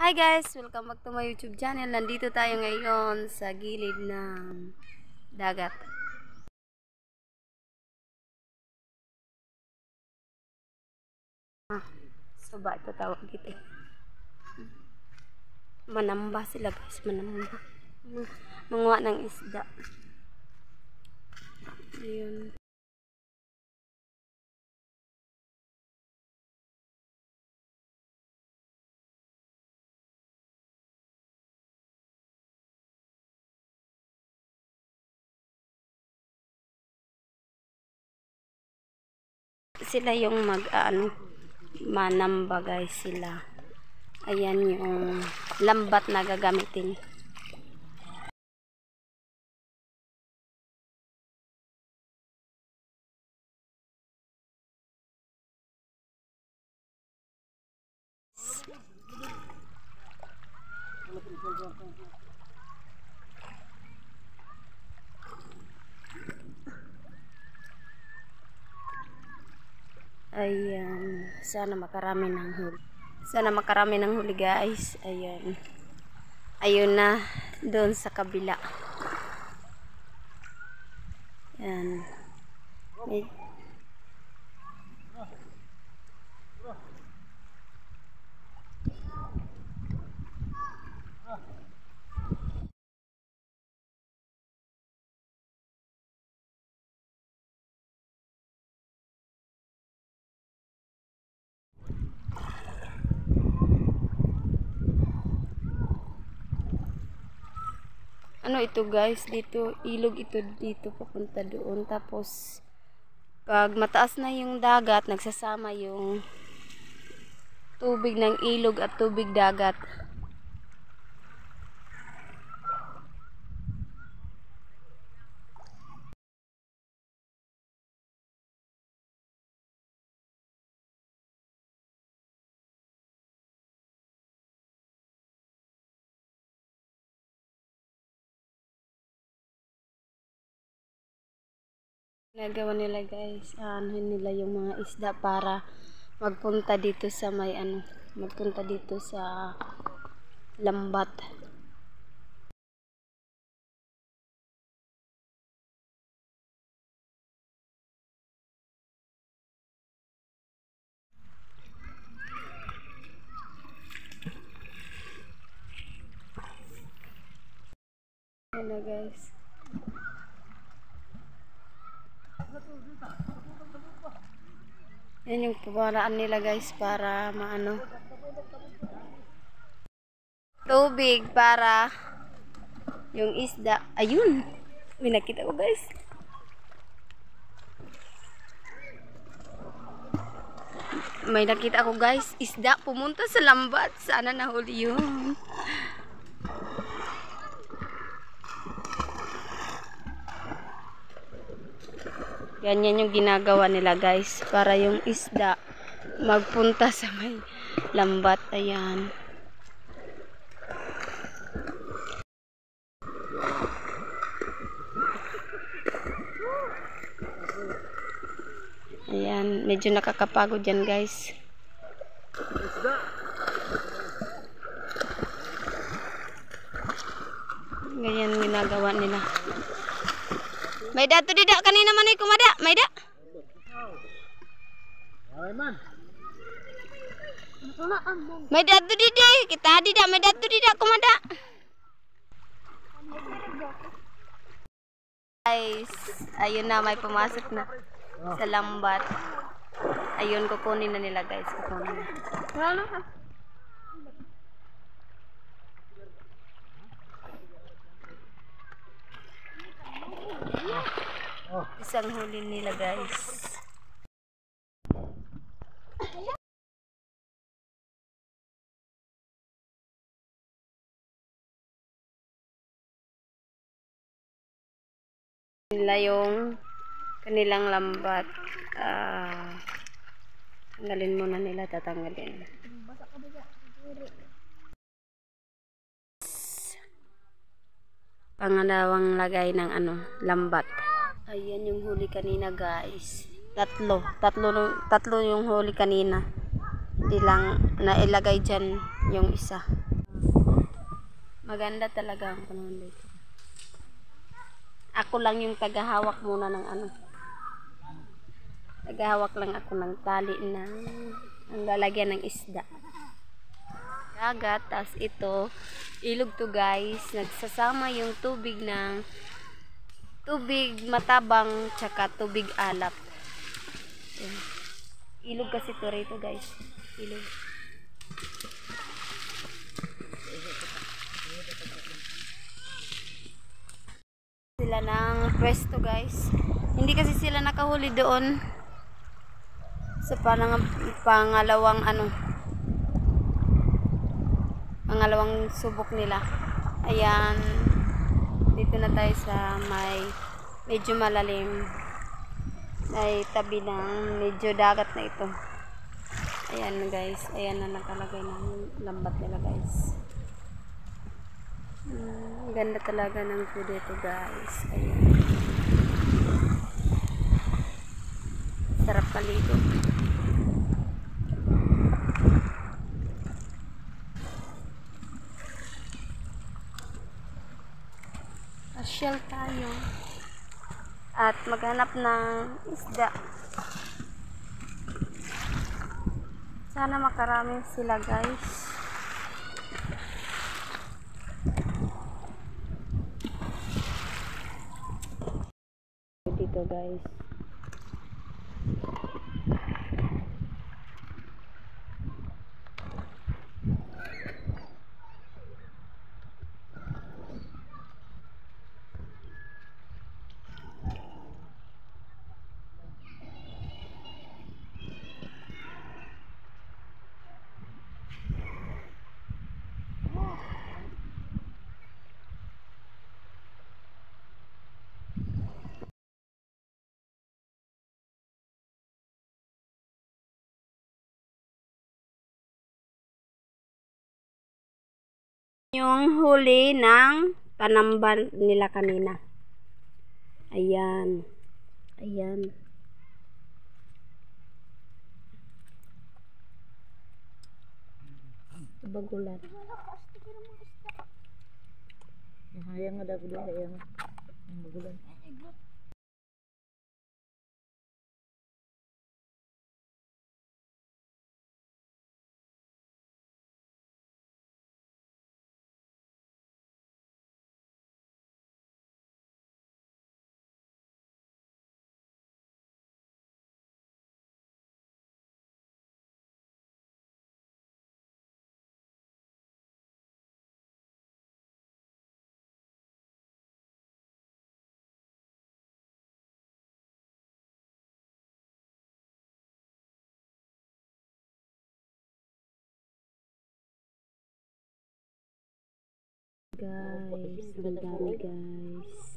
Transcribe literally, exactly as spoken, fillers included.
Hi guys! Welcome back to my YouTube channel. Nandito tayo ngayon sa gilid ng dagat. Ah, suba ito tawag dito. Manamba sila guys, manamba. Manguha ng isda. Ayun. Sila yung mag ano, manamba guys sila. Ayan yung lambat na gagamitin. Ayan, sana makarami ng huli. Sana makarami ng huli guys. Ayan. Ayun na, doon sa kabila. Ayan. May ano ito guys, dito ilog ito dito papunta doon, tapos pag mataas na yung dagat nagsasama yung tubig ng ilog at tubig dagat. Nagawa nila guys, ano nila yung mga isda para magpunta dito sa may ano, magpunta dito sa lambat. Ano guys, yan yung pamaraan nila guys para maano tubig para yung isda. Ayun, may nakita ko guys, may nakita ko guys, isda pumunta sa lambat. Sana nahuli yun. Ganyan yung ginagawa nila guys para yung isda magpunta sa may lambat. Ayan. Ayan, medyo nakakapagod yan guys. Ganyan ginagawa nila. May dato dida kanina man ay kumada, may da. May dato dida, kita dida, may dato dida kumada. Guys, ayun na, may pumasok na sa lambat. Ayun, kukunin na nila guys, kukunin na. Isang huli nila guys. Nila yung kanilang lambat. Uh, tanggalin muna nila, tatanggalin. Pangalawang lagay ng ano, lambat. Ayan yung huli kanina guys. Tatlo. Tatlo, tatlo yung huli kanina. Hindi lang nailagay dyan yung isa. Maganda talaga ang panahon dito. Ako lang yung tagahawak muna ng ano. Tagahawak lang ako ng tali ng ang lalagyan ng isda. Dagat, tas ito, ilog to guys. Nagsasama yung tubig ng tubig matabang tsaka tubig alap. Yan. Ilog kasi to rito guys. Ilog. Sila ng pwesto guys. Hindi kasi sila nakahuli doon sa panang, pangalawang ano pangalawang subok nila. Ayan, dito na tayo sa may medyo malalim, may tabi ng medyo dagat na ito. Ayan guys, ayan na nakalagay ng lambat nila guys. Hmm, ganda talaga ng view dito guys. Ayan, sarap maligo. Pasyal tayo at maghanap ng isda. Sana makarami sila guys. Dito guys. Yung huli ng panamban nila kanina. Ayan. Ayan. Bagulan. Hayang nga dapat dia hayang. Ang bagulan. Guys, ang dami guys.